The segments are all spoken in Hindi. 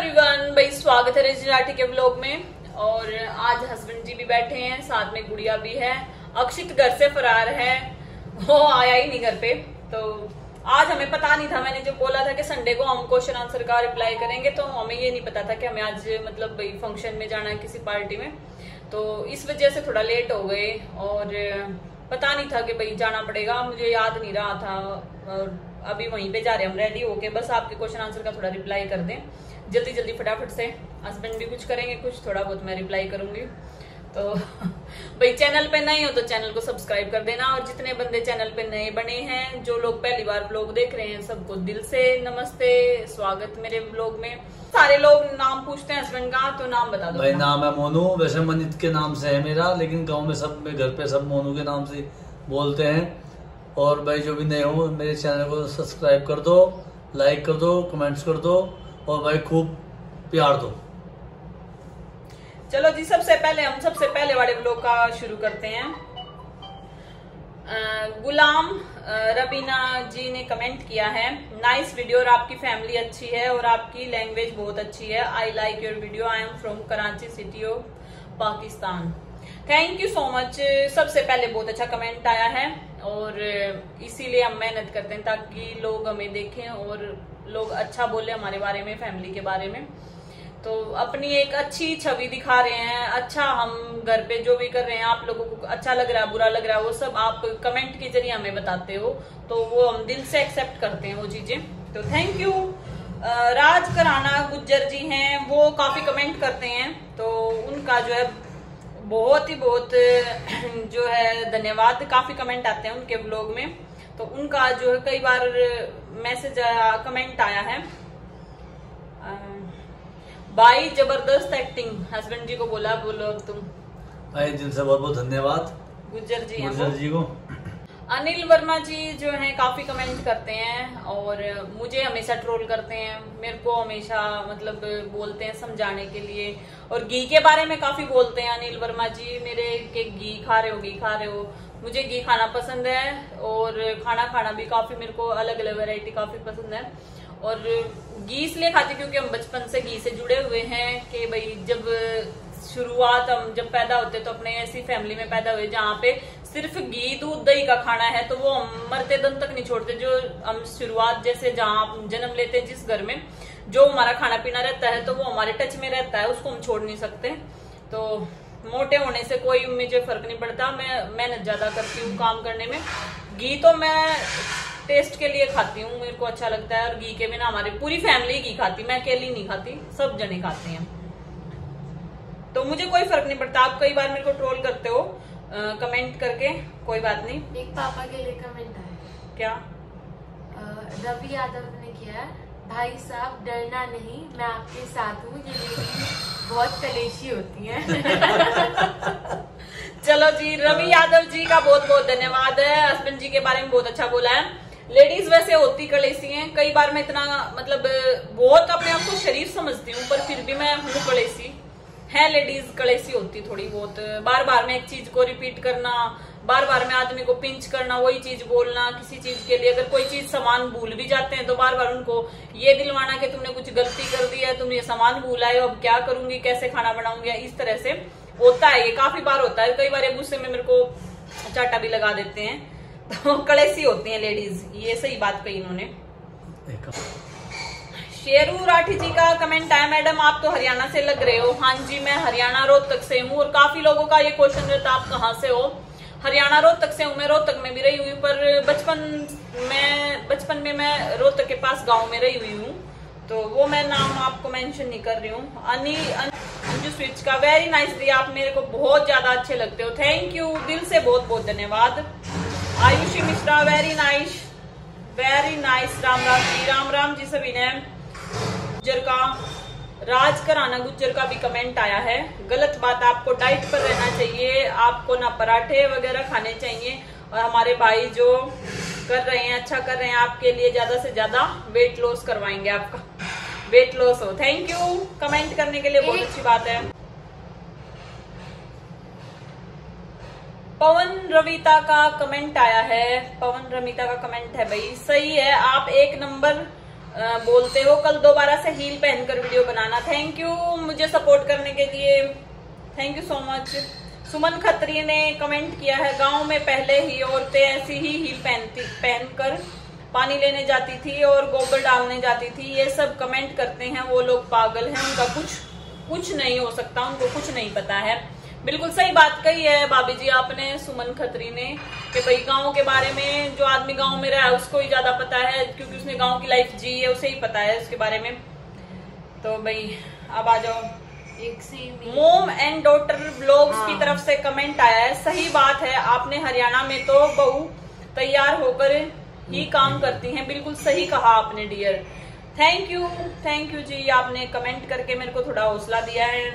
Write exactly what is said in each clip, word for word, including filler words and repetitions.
एवरीवन, भाई स्वागत है रजनी राठी के व्लॉग में। और आज हस्बैंड जी भी बैठे हैं, साथ में गुड़िया भी है। अक्षित घर से फरार है, वो आया ही नहीं घर पे। तो आज हमें पता नहीं था, मैंने जो बोला था कि संडे को हम क्वेश्चन आंसर का रिप्लाई करेंगे, तो हमें ये नहीं पता था कि हमें आज मतलब भाई फंक्शन में जाना है किसी पार्टी में। तो इस वजह से थोड़ा लेट हो गए और पता नहीं था कि भाई जाना पड़ेगा, मुझे याद नहीं रहा था। और अभी वहीं पे जा रहे हैं हम रेडी होके, बस आपके क्वेश्चन आंसर का थोड़ा रिप्लाई कर दें जल्दी जल्दी फटाफट से। हस्बैंड भी कुछ करेंगे, कुछ थोड़ा बहुत मैं रिप्लाई करूंगी। तो भाई चैनल पे नए हो तो चैनल को सब्सक्राइब कर देना, और जितने बंदे चैनल पे नए बने हैं, जो लोग पहली बार व्लॉग देख रहे हैं, सबको दिल से नमस्ते, स्वागत मेरे व्लॉग में। सारे लोग नाम पूछते हैं हस्बैंड का, तो नाम बता दो। भाई नाम है मोनू, वैसे मनित के नाम से है मेरा, लेकिन गांव में सब में घर पे सब मोनू के नाम से बोलते हैं। और भाई जो भी नए हो मेरे चैनल को सब्सक्राइब कर दो, लाइक कर दो, कमेंट्स कर दो और भाई खूब प्यार दो। चलो जी, सबसे पहले हम सबसे पहले वाले व्लॉग का शुरू करते हैं। गुलाम रबीना जी ने कमेंट किया है, नाइस वीडियो और आपकी फैमिली अच्छी है और आपकी लैंग्वेज बहुत अच्छी है। I like your video, I am from Karachi city of Pakistan. Thank you so much. सबसे पहले बहुत अच्छा कमेंट आया है और इसीलिए हम मेहनत करते हैं ताकि लोग हमें देखें और लोग अच्छा बोले हमारे बारे में, फैमिली के बारे में। तो अपनी एक अच्छी छवि दिखा रहे हैं, अच्छा हम घर पे जो भी कर रहे हैं, आप लोगों को अच्छा लग रहा है, बुरा लग रहा है, वो सब आप कमेंट के जरिए हमें बताते हो, तो वो हम दिल से एक्सेप्ट करते हैं वो चीजें। तो थैंक यू। राज कराना गुज्जर जी हैं, वो काफी कमेंट करते हैं, तो उनका जो है बहुत ही बहुत जो है धन्यवाद। काफी कमेंट आते हैं उनके ब्लॉग में, तो उनका जो है कई बार मैसेज आया, कमेंट आया है। भाई जबरदस्त एक्टिंग, हस्बैंड जी को बोला, बोलो अब तुम। भाई दिल से बहुत बहुत धन्यवाद गुज्जर जी गुज्जर जी को। अनिल वर्मा जी जो हैं काफी कमेंट करते हैं और मुझे हमेशा ट्रोल करते हैं, मेरे को हमेशा मतलब बोलते हैं समझाने के लिए, और घी के बारे में काफी बोलते हैं अनिल वर्मा जी मेरे के घी खा रहे हो, घी खा रहे हो। मुझे घी खाना पसंद है और खाना खाना भी काफी, मेरे को अलग अलग वैरायटी काफी पसंद है। और घी इसलिए खाते क्योंकि हम बचपन से घी से जुड़े हुए हैं कि भाई जब शुरुआत हम जब पैदा होते तो अपने ऐसी फैमिली में पैदा हुए जहाँ पे सिर्फ घी दूध दही का खाना है, तो वो हम मरते दम तक नहीं छोड़ते। जो हम शुरुआत जैसे जहाँ जन्म लेते हैं, जिस घर में जो हमारा खाना पीना रहता है, तो वो हमारे टच में रहता है, उसको हम छोड़ नहीं सकते। तो मोटे होने से कोई मुझे फर्क नहीं पड़ता, मैं मेहनत ज्यादा करती हूँ काम करने में। घी तो मैं टेस्ट के लिए खाती हूँ, मेरे को अच्छा लगता है, और घी के बिना हमारी पूरी फैमिली घी खाती, मैं अकेली नहीं खाती, सब जने खाते हैं, तो मुझे कोई फर्क नहीं पड़ता। आप कई बार मेरे को ट्रोल करते हो आ, कमेंट करके, कोई बात नहीं। एक पापा के लिए कमेंट आया, क्या? रवि यादव ने किया है, भाई साहब डरना नहीं, मैं आपके साथ हूँ, ये लेडी बहुत कलेशी होती है। चलो जी, रवि यादव जी का बहुत बहुत धन्यवाद है, हस्बैंड जी के बारे में बहुत अच्छा बोला है। लेडीज वैसे होती कलेसी हैं, कई बार मैं इतना मतलब बहुत अपने आप को शरीफ समझती हूँ, पर फिर भी मैं हूँ कलेसी है। लेडीज कलेसी होती थोड़ी बहुत, बार बार में एक चीज को रिपीट करना, बार बार में आदमी को पिंच करना, वही चीज बोलना किसी चीज के लिए। अगर कोई चीज सामान भूल भी जाते हैं तो बार बार उनको ये दिलवाना कि तुमने कुछ गलती कर दी है, तुम ये सामान भूल आए हो, अब क्या करूंगी, कैसे खाना बनाऊंगी, इस तरह से होता है। ये काफी बार होता है, कई बार गुस्से में मेरे को चाटा भी लगा देते हैं, तो कलेसी होती हैं लेडीज, ये सही बात कही इन्होंने। शेरू राठी जी का कमेंट आया, मैडम आप तो हरियाणा से लग रहे हो। हाँ जी, मैं हरियाणा रोहतक से हूँ, और काफी लोगों का ये क्वेश्चन रहता है आप कहाँ से हो। हरियाणा रोहतक से हूँ, मैं रोहतक में भी रही हुई, पर बचपन में बचपन में मैं रोहतक के पास गांव में रही हुई हूँ, तो वो मैं नाम आपको मेंशन नहीं कर रही हूँ। अनी अंजू स्विच का वेरी नाइस दी, आप मेरे को बहुत ज्यादा अच्छे लगते हो, थैंक यू, दिल से बहुत बहुत धन्यवाद। Ayushi Mishra very nice, very nice, Ram Ram ji, Ram Ram ji सभी ने। गुज्जर का राज कराना गुज्जर का भी कमेंट आया है, गलत बात, आपको डाइट पर रहना चाहिए, आपको ना पराठे वगैरह खाने चाहिए, और हमारे भाई जो कर रहे हैं अच्छा कर रहे हैं, आपके लिए ज्यादा से ज्यादा वेट लॉस करवाएंगे, आपका वेट लॉस हो। थैंक यू कमेंट करने के लिए, बहुत अच्छी बात है। पवन रविता का कमेंट आया है, पवन रमिता का कमेंट है, भाई सही है, आप एक नंबर बोलते हो कल दोबारा से हील पहनकर वीडियो बनाना। थैंक यू मुझे सपोर्ट करने के लिए, thank you so much. Suman Khatri ने कमेंट किया है, गांव में पहले ही औरतें ऐसी ही हील पहनती पहनकर पानी लेने जाती थी और गोबर डालने जाती थी। ये सब कमेंट करते हैं वो लोग पागल हैं, उनका कुछ कुछ नहीं हो सकता, उनको कुछ नहीं पता है। बिल्कुल सही बात कही है भाभी जी आपने, सुमन खत्री ने, कि भाई गांव के बारे में जो आदमी गांव में रहा है उसको ही ज्यादा पता है, क्योंकि उसने गांव की लाइफ जी है, उसे ही पता है उसके बारे में। तो भाई अब आ जाओ। एक से मोम एंड डॉटर ब्लॉग्स की तरफ से कमेंट आया है, सही बात है आपने, हरियाणा में तो बहू तैयार होकर ही काम करती हैं। बिल्कुल सही कहा आपने dear, thank you thank you जी, आपने कमेंट करके मेरे को थोड़ा हौसला दिया है।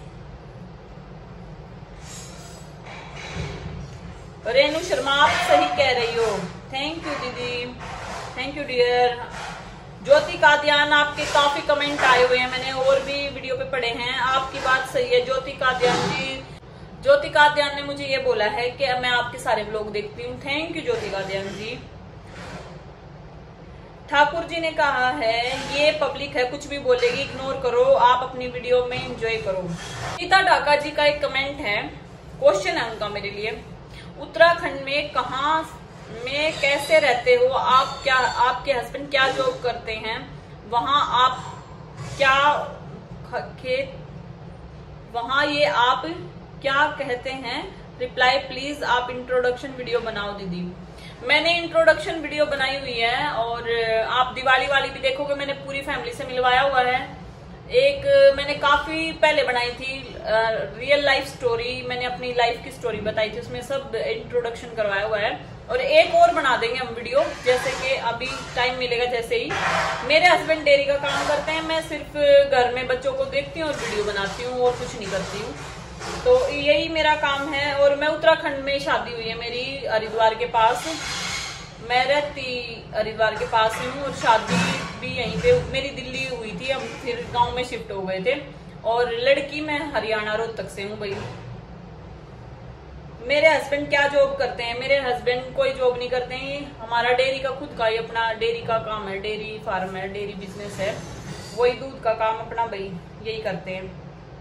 रेनू शर्मा आप सही कह रही हो, थैंक यू दीदी, thank you dear. Jyoti Kadian आपके काफी कमेंट आए हुए हैं, मैंने और भी वीडियो पे पढ़े हैं, आपकी बात सही है ज्योति कादियान जी। ज्योति कादियान ने मुझे ये बोला है कि मैं आपके सारे व्लॉग देखती हूँ, थैंक यू ज्योति कादियान जी। ठाकुर जी ने कहा है ये पब्लिक है कुछ भी बोलेगी इग्नोर करो, आप अपनी वीडियो में एंजॉय करो। गीता ढाका जी का एक कमेंट है, क्वेश्चन है उनका मेरे लिए, उत्तराखंड में कहाँ में कैसे रहते हो आप, क्या आपके हस्बैंड क्या जॉब करते हैं, वहाँ आप क्या खेत, वहाँ ये आप क्या कहते हैं, रिप्लाई प्लीज, आप इंट्रोडक्शन वीडियो बनाओ दीदी। मैंने इंट्रोडक्शन वीडियो बनाई हुई है और आप दिवाली वाली भी देखोगे, मैंने पूरी फैमिली से मिलवाया हुआ है। एक मैंने काफी पहले बनाई थी रियल लाइफ स्टोरी, मैंने अपनी लाइफ की स्टोरी बताई थी, उसमें सब इंट्रोडक्शन करवाया हुआ है। और एक और बना देंगे हम वीडियो, जैसे कि अभी टाइम मिलेगा जैसे ही। मेरे हस्बैंड डेयरी का काम करते हैं, मैं सिर्फ घर में बच्चों को देखती हूँ और वीडियो बनाती हूँ और कुछ नहीं करती हूँ, तो यही मेरा काम है। और मैं उत्तराखंड में शादी हुई है मेरी, हरिद्वार के पास, मैं रहती हरिद्वार के पास ही हूँ और शादी भी यहीं पे मेरी दिल्ली हुई थी, हम फिर गांव में शिफ्ट हो गए थे। और लड़की मैं हरियाणा रोहतक से हूँ भाई। मेरे हस्बैंड क्या जॉब करते हैं, मेरे हस्बैंड कोई जॉब नहीं करते हैं, हमारा डेयरी का खुद का ही अपना डेयरी का काम है, डेयरी फार्म है, डेयरी बिजनेस है, वही दूध का काम अपना भाई यही करते हैं।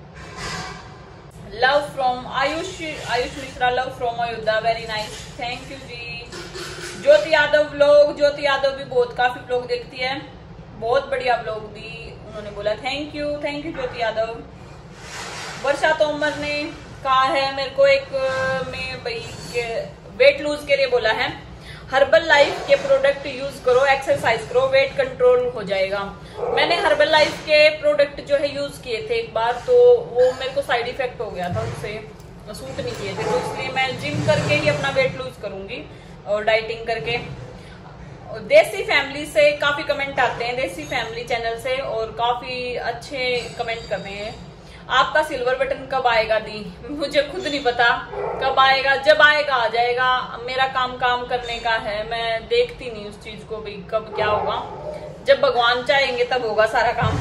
Love from Ayush, Ayush Mishra, love from Ayodhya, very nice, thank you जी। ज्योति यादव व्लॉग, ज्योति यादव भी बहुत काफी व्लॉग देखती है, बहुत बढ़िया व्लॉग दी उन्होंने बोला, thank you thank you Jyoti Yadav. Varsha Tomar ने कहा है मेरे को एक में भाई वेट लूज के लिए बोला है, हर्बल लाइफ के प्रोडक्ट यूज करो, एक्सरसाइज करो, वेट कंट्रोल हो जाएगा। मैंने हर्बल लाइफ के प्रोडक्ट जो है यूज किए थे एक बार, तो वो मेरे को साइड इफेक्ट हो गया था, उससे सूट नहीं किए थे, तो इसलिए मैं जिम करके ही अपना वेट लूज करूंगी और डाइटिंग करके। देसी फैमिली से काफी कमेंट आते हैं, देसी फैमिली चैनल से, और काफी अच्छे कमेंट करते हैं। आपका सिल्वर बटन कब आएगा दी, मुझे खुद नहीं पता कब आएगा, जब आएगा आ जाएगा। मेरा काम काम करने का है, मैं देखती नहीं उस चीज को भी कब क्या होगा, जब भगवान चाहेंगे तब होगा सारा काम।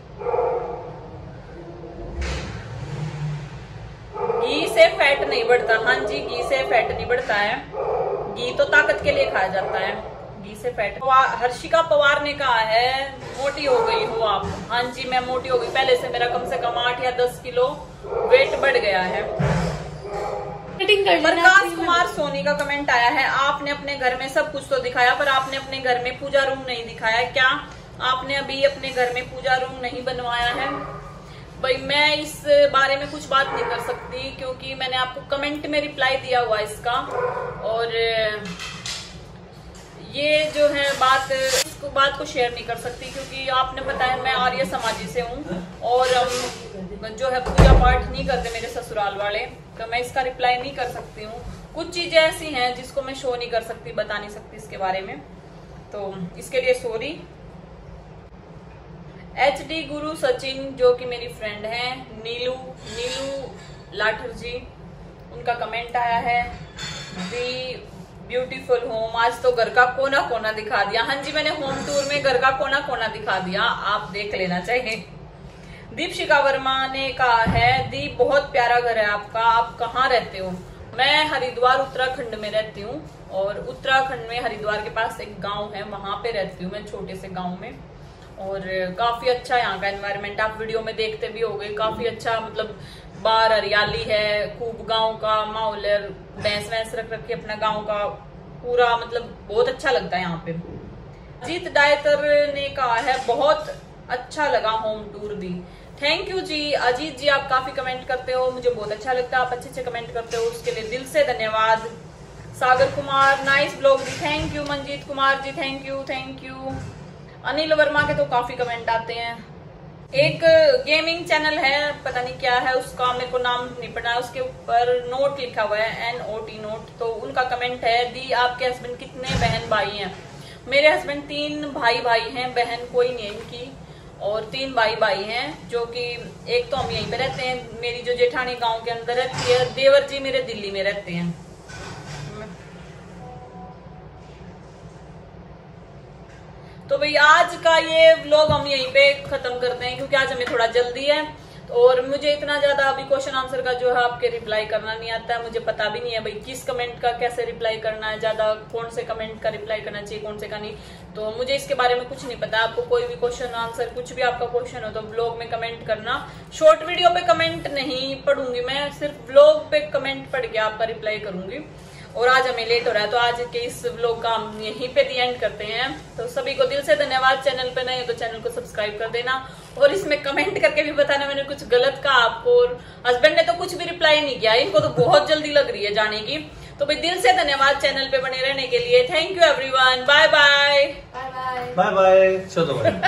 घी से फैट नहीं बढ़ता, हाँ जी घी से फैट नहीं बढ़ता है, घी तो ताकत के लिए खाया जाता है, घी से फैट। हर्षिका पवार ने कहा है मोटी हो गई हो आप, हाँ जी मैं मोटी हो गई, पहले से मेरा कम से कम आठ या दस किलो वेट बढ़ गया है। प्रकाश कुमार सोनी का कमेंट आया है, आपने अपने घर में सब कुछ तो दिखाया पर आपने अपने घर में पूजा रूम नहीं दिखाया, क्या आपने अभी अपने घर में पूजा रूम नहीं बनवाया है? भाई मैं इस बारे में कुछ बात नहीं कर सकती, क्योंकि मैंने आपको कमेंट में रिप्लाई दिया हुआ इसका, और ये जो है बात इसको बात को शेयर नहीं कर सकती, क्योंकि आपने बताया मैं आर्य समाजी से हूँ और हम जो है पूजा पाठ नहीं करते मेरे ससुराल वाले, तो मैं इसका रिप्लाई नहीं कर सकती हूँ। कुछ चीजें ऐसी हैं जिसको मैं शो नहीं कर सकती, बता नहीं सकती इसके बारे में, तो इसके लिए सॉरी। एच डी गुरु सचिन जो कि मेरी फ्रेंड है, नीलू नीलू लाठर जी, उनका कमेंट आया है, दी ब्यूटीफुल होम, आज तो घर का कोना कोना दिखा दिया। हाँ जी मैंने होम टूर में घर का कोना कोना दिखा दिया, आप देख लेना चाहिए। दीपशिका वर्मा ने कहा है, दी बहुत प्यारा घर है आपका, आप कहाँ रहते हो? मैं हरिद्वार उत्तराखंड में रहती हूँ, और उत्तराखंड में हरिद्वार के पास एक गांव है, वहां पे रहती हूँ मैं, छोटे से गांव में। और काफी अच्छा यहाँ का एनवायरनमेंट आप वीडियो में देखते भी होंगे। काफी अच्छा मतलब बाहर हरियाली है, खूब गांव का माहौल है, भैंस वैंस रख रखी अपना गांव का पूरा, मतलब बहुत अच्छा लगता है यहाँ पे। अजीत डायतर ने कहा है बहुत अच्छा लगा होम टूर दी। थैंक यू जी अजीत जी, आप काफी कमेंट करते हो, मुझे बहुत अच्छा लगता है, आप अच्छे अच्छे कमेंट करते हो, उसके लिए दिल से धन्यवाद। सागर कुमार नाइस ब्लॉग जी, thank you. Manjeet Kumar ji thank you thank you. Anil Verma के तो काफी कमेंट आते हैं। एक गेमिंग चैनल है, पता नहीं क्या है उसका, मेरे को नाम नहीं पता, उसके ऊपर नोट लिखा हुआ है, एन ओ टी नोट। तो उनका कमेंट है, दी आपके हस्बैंड कितने बहन भाई हैं? मेरे हस्बैंड तीन भाई भाई हैं, बहन कोई नहीं है इनकी, और तीन भाई भाई हैं, जो कि एक तो हम यहीं पे रहते हैं, मेरी जो जेठानी गांव के अंदर रहती है, देवर जी मेरे दिल्ली में रहते हैं। तो भाई आज का ये व्लॉग हम यहीं पे खत्म करते हैं, क्योंकि आज हमें थोड़ा जल्दी है और मुझे इतना ज्यादा अभी क्वेश्चन आंसर का जो है आपके रिप्लाई करना नहीं आता है। मुझे पता भी नहीं है भाई किस कमेंट का कैसे रिप्लाई करना है, ज्यादा कौन से कमेंट का रिप्लाई करना चाहिए, कौन से का नहीं, तो मुझे इसके बारे में कुछ नहीं पता। आपको कोई भी क्वेश्चन आंसर कुछ भी आपका क्वेश्चन हो तो ब्लॉग में कमेंट करना। शॉर्ट वीडियो पे कमेंट नहीं पढ़ूंगी मैं, सिर्फ ब्लॉग पे कमेंट पढ़ के आपका रिप्लाई करूंगी। और आज हमें लेट हो रहा है, तो आज के इस व्लॉग का हम यहीं पे दी एंड करते हैं। तो सभी को दिल से धन्यवाद। चैनल पे नए हो तो चैनल को सब्सक्राइब कर देना, और इसमें कमेंट करके भी बताना मैंने कुछ गलत कहा आपको। और हस्बैंड ने तो कुछ भी रिप्लाई नहीं किया, इनको तो बहुत जल्दी लग रही है जाने की। तो भाई दिल से धन्यवाद चैनल पे बने रहने के लिए। Thank you everyone, bye bye bye bye bye bye. चलो भाई।